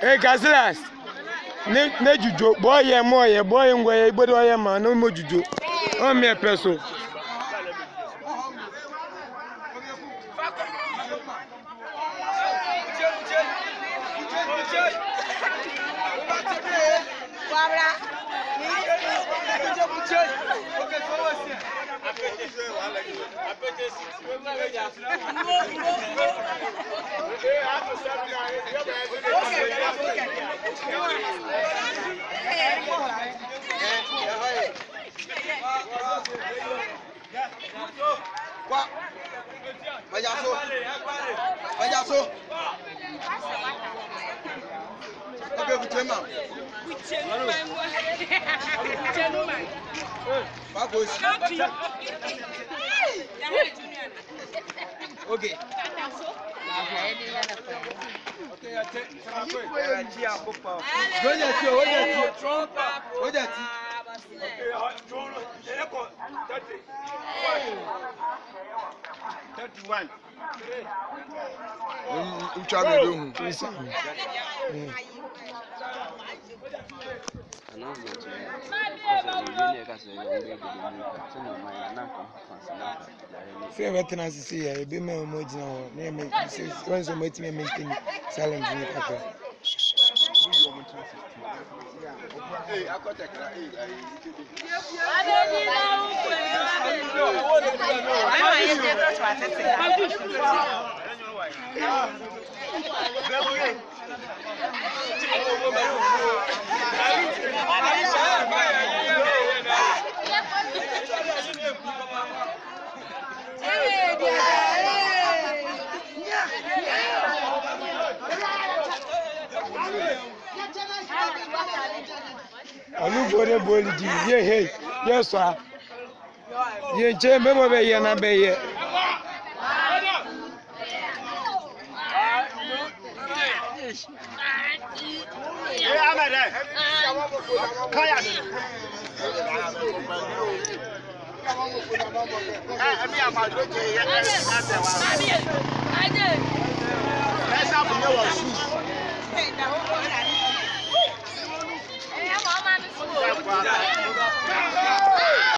Gazilas. Ne jujo boy ye mo ye boy ngwe igbodo ye ma no mo jujo. O me peso. Okay. Say everything as you see here, be me emoji now. Name say when so much me maintain silence in the Hey, I got that. Alu bore boli di ye hey yes sir ye che memo be ye na be ye